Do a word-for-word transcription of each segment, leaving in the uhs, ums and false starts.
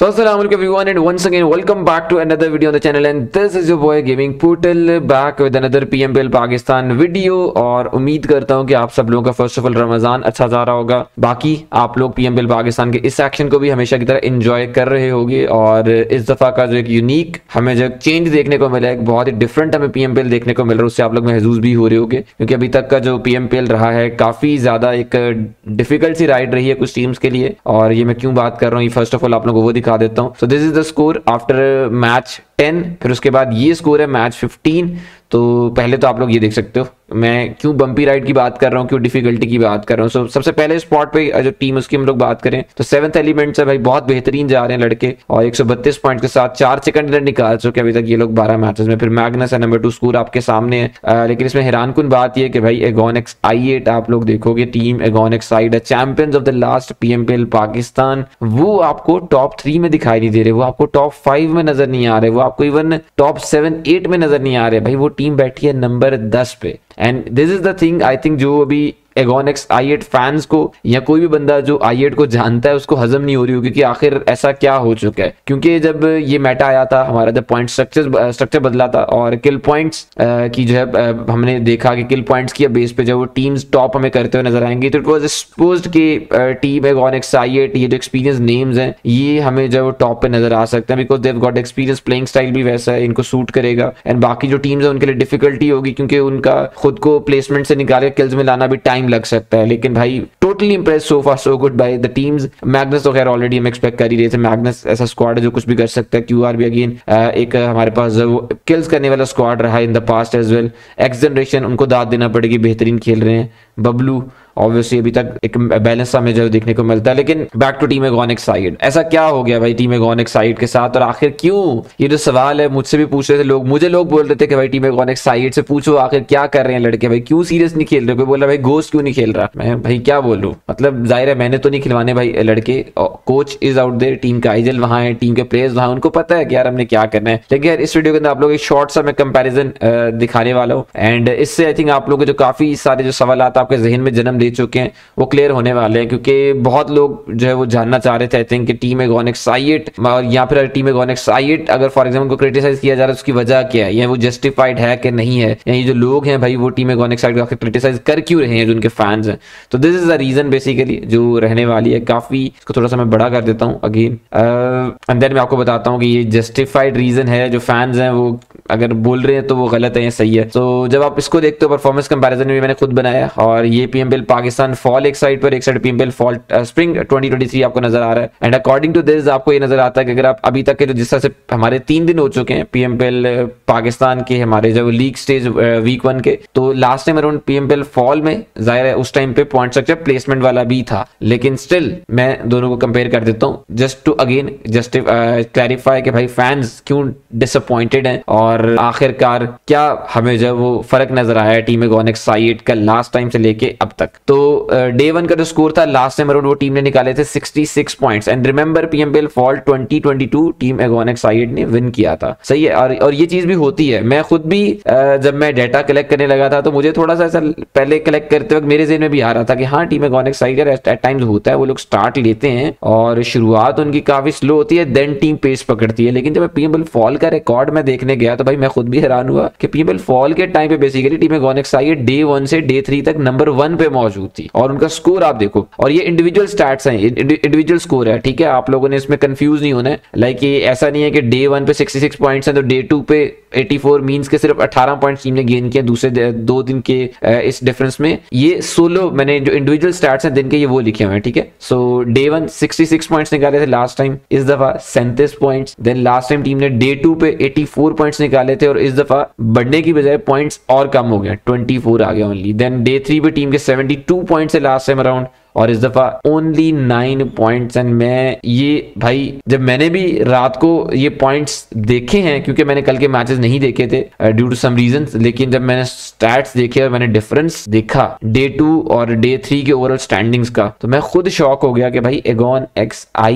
So assalamualaikum everyone and once again welcome back to another video on the channel and this is your boy Gaming Portal back with another P M P L Pakistan video. और उम्मीद करता हूं कि आप सब लोगों का first of all Ramzan अच्छा जा रहा होगा। बाकी आप लोग P M P L Pakistan के इस एक्शन को भी हमेशा की तरह एंजॉय कर रहे होंगे। और इस दफा का जो एक यूनिक हमें जो चेंज देखने को मिला है, एक बहुत ही डिफरेंट हमें P M P L देखने को मिल रहा है, उससे आप लोग महसूस भी हो रहे होंगे क्योंकि अभी तक का जो P M P L रहा है काफी ज्यादा एक डिफिकल्ट सी राइड रही है कुछ टीम्स के लिए। और ये मैं क्यों बात कर रहा हूँ, फर्स्ट ऑफ ऑल आप लोगों को वो दिखा देता हूँ। So this is the score after match ten, फिर उसके बाद ये स्कोर है मैच फिफ्टीन। तो पहले तो आप लोग ये देख सकते हो मैं क्यों बम्पी राइड की बात कर रहा हूँ, क्यों डिफिकल्टी की बात कर रहा हूँ। so, सबसे पहले स्पॉट पे जो टीम उसकी हम लोग बात करें तो सेवंथ एलिमेंट से भाई बहुत बेहतरीन जा रहे हैं लड़के और एक सौ बत्तीस पॉइंट के साथ चार सेकंड डिनर निकाल चुके अभी तक ये लोग बारह मैचेस में। फिर मैग्नस है नंबर टू, स्कोर आपके सामने है। आ, लेकिन इसमें हैरानकुन बात यह कि भाई एगोनिक्स आई एट आप लोग देखोगे टीम एगोनिक्स साइड है champions of the last P M P L Pakistan, वो आपको टॉप थ्री में दिखाई नहीं दे रहे, वो आपको टॉप फाइव में नजर नहीं आ रहे, वो आपको इवन टॉप सेवन एट में नजर नहीं आ रहे। भाई वो टीम बैठी है नंबर दस पे। And this is the thing I think जो अभी एगोनिक्स आई एट फैंस को या कोई भी बंदा जो आई एट को जानता है उसको हजम नहीं हो रही होगी कि आखिर ऐसा क्या हो चुका है। क्योंकि जब ये मेटा आया था हमारा, जब पॉइंट स्ट्रक्चर स्ट्रक्चर बदला था और किल पॉइंट्स की जो है हमने देखा कि किल पॉइंट्स की बेस पे जब वो टीम्स टॉप हमें करते हुए नजर आएंगी तो इट वाज एक्सपोज्ड कि टीम एगोनिक्स आई एट ये जो एक्सपीरियंस नेम्स हैं ये हमें जो टॉप पे नजर आ सकते हैं because they got experience, playing style भी वैसा है, इनको सूट करेगा। एंड बाकी जो टीम्स है उनके लिए डिफिकल्टी होगी क्योंकि उनका खुद को प्लेसमेंट से निकाल के किल्स में लाना भी टाइम लग सकता है। लेकिन भाई totally impress so far so good by the teams. Magnus तो खैर ऑलरेडी हम एक्सपेक्ट कर ही रहे थे, मैग्नस ऐसा स्क्वाड है जो कुछ भी कर सकता है। क्यूआर भी अगेन एक हमारे पास किल्स करने वाला स्क्वाड रहा है in the past as well. X generation उनको दाद देना पड़ेगी, बेहतरीन खेल रहे हैं। बबलू ऑब्वियसली अभी तक एक बैलेंस हमें जो देखने को मिलता है। लेकिन back to team Agonx side, ऐसा क्या हो गया भाई टीम एगोनिक्स साइड के साथ और आखिर क्यों? ये जो सवाल है मुझसे भी पूछ रहे थे लोग, मुझे लोग बोल रहे थे कि भाई टीम एगोनिक्स साइड से पूछो आखिर क्या कर रहे हैं लड़के, भाई क्यों सीरियस नहीं खेल रहे। कोई बोला भाई गोस्ट क्यों नहीं खेल रहा, मैं भाई क्या बोलूं, मतलब जाहिर है मैंने तो नहीं खिलवाने भाई लड़के, coach is out there, team का आइजल वहां है, टीम के प्लेयर्स वहां, उनको पता है कि यार हमने क्या करना है। लेकिन यार इस वीडियो के अंदर आप लोग एक शॉर्ट सा मैं कंपेरिजन दिखाने वाला हूँ एंड इससे आई थिंक आप लोग जो काफी सारे जो सवाल आपके जहन में जन्म दे चुके हैं वो क्लियर होने वाले हैं। क्योंकि बहुत लोग जो है वो जानना चाह रहे थे आई थिंक कि टीम एगोनिक्स आई एट और या फिर टीम एगोनिक्स आई एट अगर फॉर एग्जांपल को क्रिटिसाइज किया जा रहा है उसकी वजह क्या है, या वो जस्टिफाइड है कि नहीं है, या ये जो लोग हैं भाई वो टीम एगोनिक्स आई एट को क्रिटिसाइज कर क्यों रहे हैं जो उनके फैंस हैं। तो this is the reason basically जो रहने वाली है। काफी इसको थोड़ा सा मैं बड़ा कर देता हूँ अगेन एंड देन मैं आपको बताता हूँ कि ये जस्टिफाइड रीजन है, जो फैंस हैं वो अगर बोल रहे हैं तो वो गलत है या सही है। तो जब आप इसको देखते हो परफॉर्मेंस कंपैरिजन में मैंने खुद बनाया और ये P M P L Pakistan fall एक साइड पर, एक side P M P L fall spring twenty twenty three आपको नजर आ रहा है। एंड अकॉर्डिंग टू दिस आपको ये नजर आता है कि अगर आप अभी तक के जो जिस तरह से हमारे तीन दिन हो चुके हैं P M P L Pakistan के हमारे जब लीग स्टेज वीक वन के, तो last time around P M P L fall में जाहिर है उस टाइम पे पॉइंट स्ट्रक्चर प्लेसमेंट वाला भी था, लेकिन स्टिल मैं दोनों को कंपेयर कर देता हूँ just to again just clarify कि भाई फैंस क्यों डिसअपॉइंटेड हैं और आखिरकार क्या हमें जब वो फर्क नजर आया टीम एगोनिक्स आई एट का लास्ट टाइम से लेके अब तक। तो डे वन का जो स्कोर था लास्ट टाइम अराउंड वो टीम ने निकाले थे sixty six points and remember P M P L fall twenty twenty two team Agonx I eight ने विन किया था, सही है। और और ये चीज भी होती है, मैं खुद भी जब मैं डाटा कलेक्ट करने लगा था तो मुझे थोड़ा सा ऐसा पहले कलेक्ट करते वक्त मेरे ज़हन में भी आ रहा था कि हाँ team Agonx I eight eight times होता है, वो लोग स्टार्ट लेते हैं और शुरुआत उनकी काफी स्लो होती है, देन टीम पेस पकड़ती है। लेकिन जब मैं P M P L fall का रिकॉर्ड में देखने गया तो भाई मैं खुद भी हैरान हुआ कि P M P L fall के टाइम पे basically team Agonx I eight day one से डे थ्री तक नंबर वन पे मौजूद थी और उनका स्कोर आप देखो, और ये इंडिविजुअल स्टैट्स हैं, इंडिविजुअल स्कोर है, ठीक है। आप लोगों ने इसमें कंफ्यूज नहीं होना है, लाइक ये ऐसा नहीं है कि डे वन पे सिक्सटी सिक्स पॉइंट्स हैं तो डे टू पे एटी फोर मींस के सिर्फ अठारह पॉइंट्स टीम ने गेन किए दूसरे दो दिन के इस डिफरेंस में। ये सोलो मैंने जो इंडिविजुअल स्टैट्स हैं दिन के ये वो लिखे हुए हैं, ठीक है। So day one sixty six points निकाले थे लास्ट टाइम, इस दफा सैंतीस points, then last time team ने डे टू पे एटी फोर पॉइंट्स निकाले थे और इस दफा बढ़ने की बजाय पॉइंट्स और कम हो गया, ट्वेंटी फोर आ गया ओनली। देन डे थ्री पे टीम के सेवेंटी टू पॉइंट्स है लास्ट टाइम अराउंड और इस दफा ओनली नाइन पॉइंट्स। एंड मैं ये भाई जब मैंने भी रात को ये पॉइंट्स देखे हैं क्योंकि मैंने कल के मैचेस नहीं देखे थे ड्यू टू सम रीजंस, लेकिन जब मैंने स्टैट्स देखे और मैंने डिफरेंस देखा डे टू और डे थ्री के ओवरऑल स्टैंडिंग्स का तो मैं खुद शॉक हो गया कि भाई Agon x I eight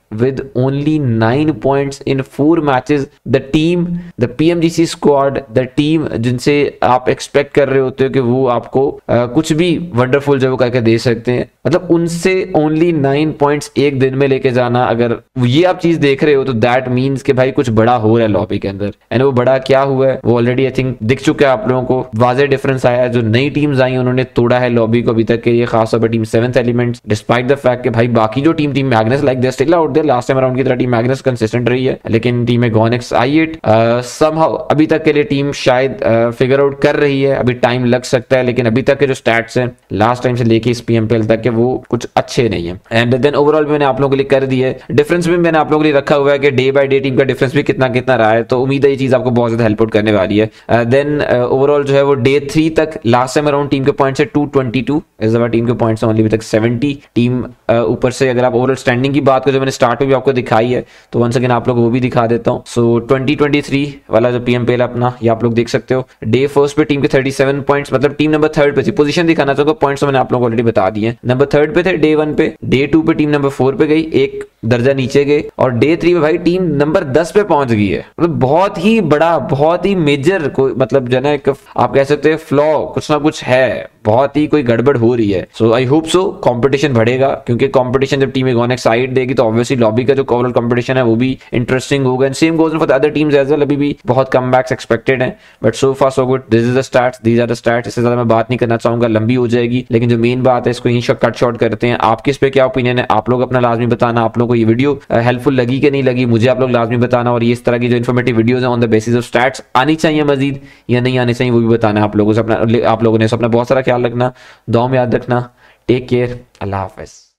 with only nine points in four matches. The team, the P M G C squad, the team जिनसे आप एक्सपेक्ट कर रहे होते हो कि वो आपको uh, कुछ भी वंडरफुल जो वो करके दे सकते हैं, मतलब उनसे ओनली नाइन पॉइंट्स एक दिन में लेके जाना, अगर ये आप चीज देख रहे हो तो दैट मीन्स कि भाई कुछ बड़ा हो रहा है लॉबी के अंदर। एंड वो बड़ा क्या हुआ है वो ऑलरेडी आई थिंक दिख चुका है आप लोगों को। वाज़ेह डिफरेंस आया है, जो नई टीम्स आई उन्होंने तोड़ा है लॉबी को अभी तक के लिए, खासतौर पर team seventh elements, despite the fact कि भाई बाकी जो team team Magnus like they still out there, last time around की तरह टीम मैग्नस कंसिस्टेंट रही है, लेकिन team Agonx I eight somehow अभी तक के लिए टीम शायद फिगर uh, आउट कर रही है। अभी टाइम लग सकता है, लेकिन अभी तक के जो स्टैट्स हैं लास्ट टाइम से लेके इस पीएमपीएल तक के वो कुछ अच्छे नहीं है। एंड देन ओवरऑल मैंने आप लोगों के लिए कर दी है, डिफरेंस भी मैंने आप लोगों के लिए रखा हुआ है कि डे बाय डे टीम का डिफरेंस भी कितना कितना रहा है, तो उम्मीद है ये चीज आपको बहुत ज्यादा हेल्प आउट करने वाली है। देन ओवरऑल जो है वो डे थ्री तक लास्ट टाइम अराउंड टीम के पॉइंट्स है टू ट्वेंटी टू, इस दफा टीम के पॉइंट्स ओनली अभी तक सेवेंटी। टीम ऊपर से अगर आप ओवरऑल स्टैंडिंग की बात करें जो मैंने स्टार्ट में भी आपको दिखाई है, तो वंस अगेन आप लोग वो भी दिखा देता हूँ। सो ट्वेंटी ट्वेंटी थ्री वाला जो पीएमपीएल अपना ये आप लोग देख सकते हो। डे फर्स्ट पे टीम के थर्टी सेवन पॉइंट्स, मतलब टीम नंबर थर्ड पे थी। पोजीशन दिखाना चाहूंगा, पॉइंट्स तो मैंने आप लोगों को ऑलरेडी बता दिए। नंबर थर्ड पे थे डे वन पे, डे टू पे टीम नंबर फोर पे गई, एक दर्जा नीचे गए, और डे थ्री पे भाई टीम नंबर दस पे पहुंच गई है। मतलब बहुत ही बड़ा, बहुत ही मेजर कोई मतलब जो है ना एक आप कह सकते हैं फ्लॉ, कुछ ना कुछ है, बहुत ही कोई गड़बड़ हो रही है। सो आई होप सो कंपटीशन बढ़ेगा, क्योंकि कंपटीशन जब टीम गोनेक्स साइड देगी तो ऑब्वियसली लॉबी का जो ओवरऑल कंपटीशन है वो भी इंटरेस्टिंग होगा। And same goes for the other teams as well. अभी भी बहुत कमबैक्स एक्सपेक्टेड हैं, but so far so good. This is the stats, these are the stats. इससे ज्यादा मैं बात नहीं करना चाहूंगा, लंबी हो जाएगी, लेकिन जो मेन बात है इसको यहीं कट शॉर्ट करते हैं। आपके इस पे क्या ओपिनियन है, आप लोग अपना लाजमी बताना। आप लोगों को ये वीडियो हेल्पफुल लगी कि नहीं लगी, मुझे आप लोग लाजमी बताना। और ये इस तरह की जो इन्फॉर्मेटिव वीडियोस हैं on the basis of stats आनी चाहिए मजीद या नहीं आनी चाहिए, वो भी बताना आप लोगों से। अपना आप लोगों ने अपना बहुत सारा ख्याल रखना, दुआ में याद रखना। टेक केयर, अल्लाह हाफिज।